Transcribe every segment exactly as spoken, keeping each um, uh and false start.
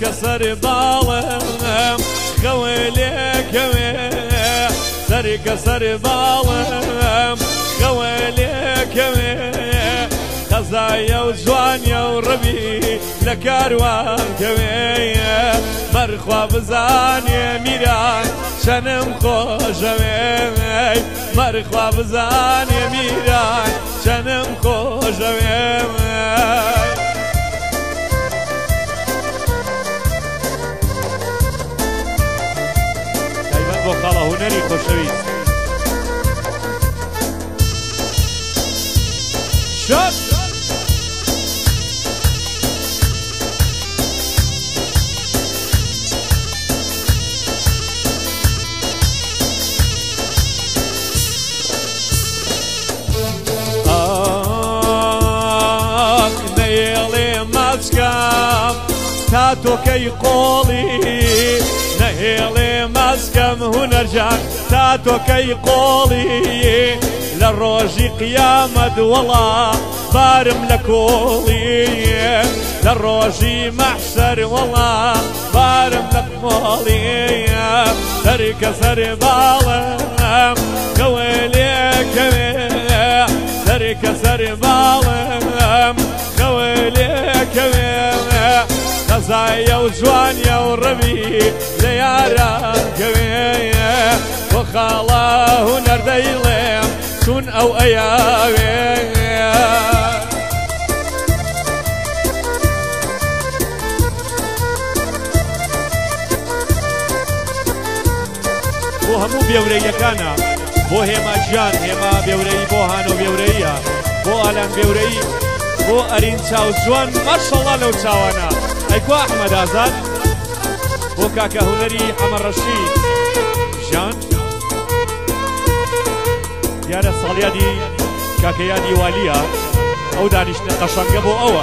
سر بالم خوالكوي سرك سر بالم خوالكوي خزايا وجوانيا وربي لكاروان كوي مرخوا بزاني ميران شنم خوشوي مرخوا بزاني ميران شنم خوشوي دايما بخاله هنري خوشويست شوف تاتو كي قولي نهيلي مسكم هنرجع تاتو كي قولي للروجي قيامة والله بارم لكولي للروجي محشر والله بارم لكولي سرك سر بالم خوالي كوي سرك سر بالم خوالي كوي خزايا وجوانيا وربي لياران كوي وخاله نرديلم شون او اياوي بو همو بيوريا كانا بو هما جان هما بيوري بو هانو بيوريا بو الان بيوري بو ارين تشاو جوان ما شاء الله لو تشاوانا ايكو احمد ازاد بو كاكا هنري حمر رشيد جان يارا صاليا دي كاكا يادي واليا او دانش نقشنگه بو اوه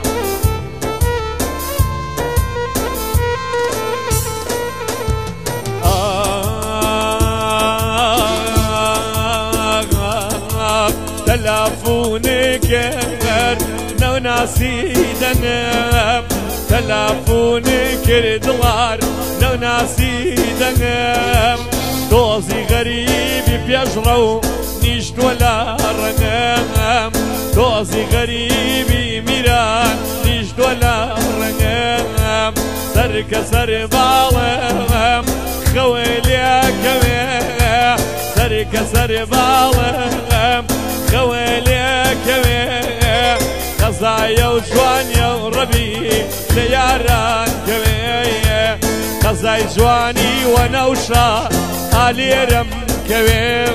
تلافونك نو ناسي دنب تلافونك دلار نو ناسي دنب دوزي غريبي بيجرو نيشت ولا رنم دوزي غريبي ميران نيشت ولا رنم سرك سر بالم خوالي كوي سرك سر بالم خوالي كوي خزايا وجوانيا وربي لياران كوي خزاي جواني ونوشا علي رم كوي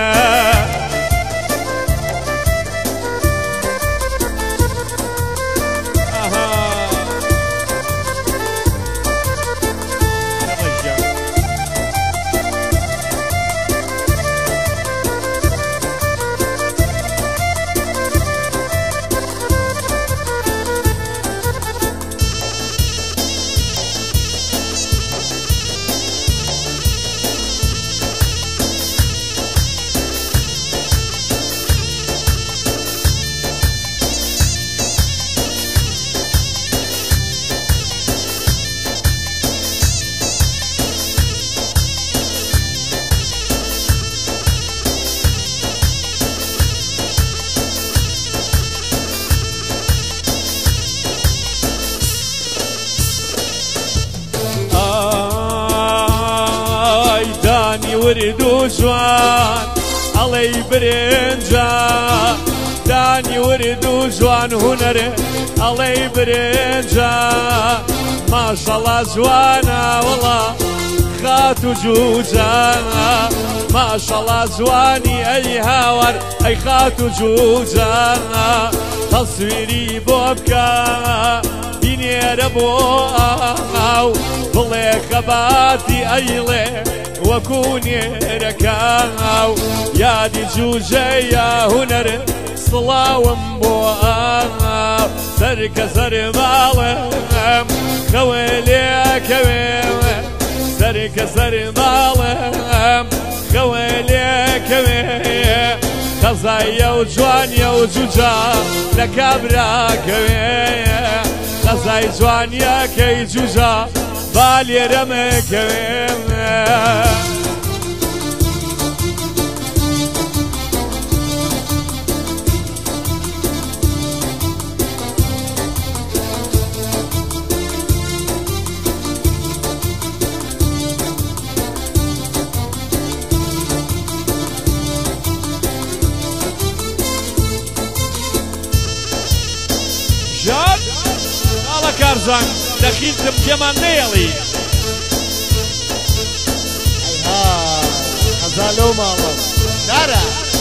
ورد وجوان علي برنجا داني ورد وجوان هنر علي برنجا ما شاء الله جوانا والله خات وجوجا ما شاء الله جواني اي هاور اي خات وجوجا تصويري بوبكا بينير بو بلي خباتي ايلي وكوني ركاو يا دي جوجي يا هنر صلاوم بوآ سرك سر بالم خوالي كوي سرك سر بالم خوالي كوي خزايا وجوانيا وجوجا لكابرا كوي قەزای جوانیەکەی جوجە با لێرەمەکەوێ جان ئاڵە کارزان دەخیلتم پێمان نەیەڵی حەزا لەو ماڵە دارە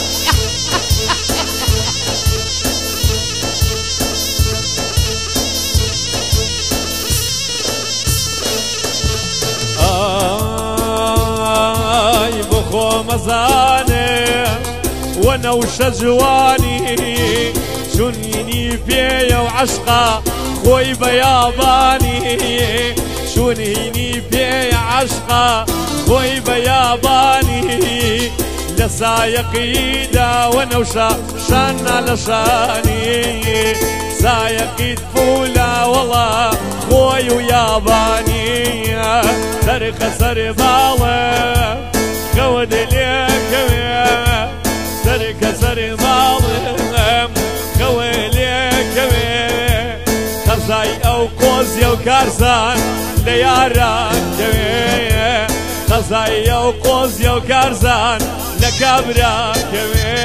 ئای بۆ خۆمەزانێ وە نەوشە جوانی چونینی پێیە و عەشقا خۆی بەیابانی چونینی پێیە عەشقا خۆی بەیابانی لە سایەقیدا وە نەوشە شاننا لە شانی سایەقیت پولا وەڵا خۆی و یابانی سەرخە سەر باڵە خەوە دلێکەوێ سەرکە سەر باڵم خەوە لێکەوێ قەزای ئەو قۆزیە و کارزان لە یاران کەوێ قەزای ئەو قۆزیە و کارزان لە کابران کەوێ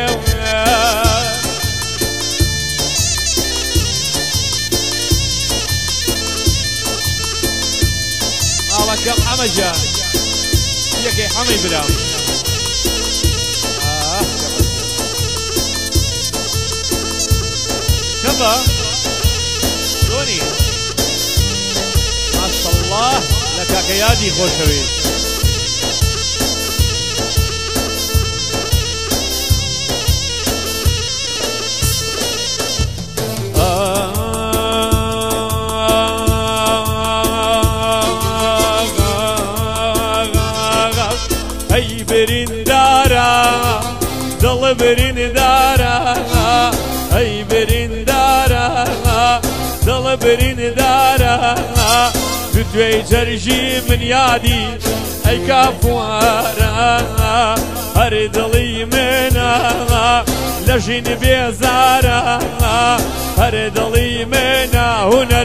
ماڵەکەم حەمەجان یەکەی حەمەی برام كفا دوني ما شاء الله لك قيادي خوشوي اي برين دارا دل برين دارا اي برين دارا دل برين دارا بدوي جرجي من يادي اي كافوارا هر دلي منا لجين بيزارا هر دلي منا هنر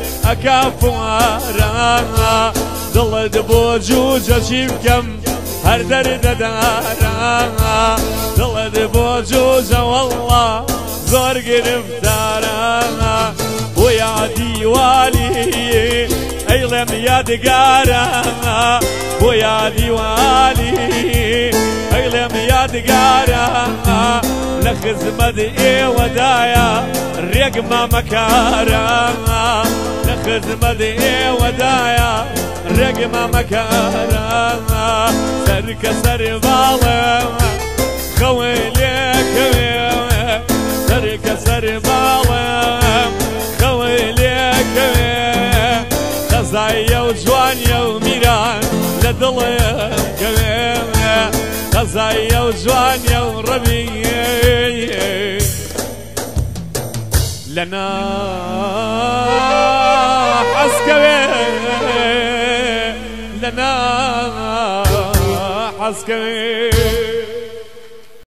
اكافوارا دل دبو جوجة شيبكم هر درد دارا دل دبو جوجة والله زور گرفتارا ويا ديوالي ايلم يادگارا ويا ديوالي ايلم يادگارا لخزمد اي ودايا رقم مكارا لخزمد اي ودايا رقم مكارا سرك سر بالم خويلك سرك سر بالم خويلك قەزایە و جوانیە و میران لە دڵم کەوێ قەزایە و جوانیە و ڕەبی لەنا حەزکەوێ لەنا حەزکەوێ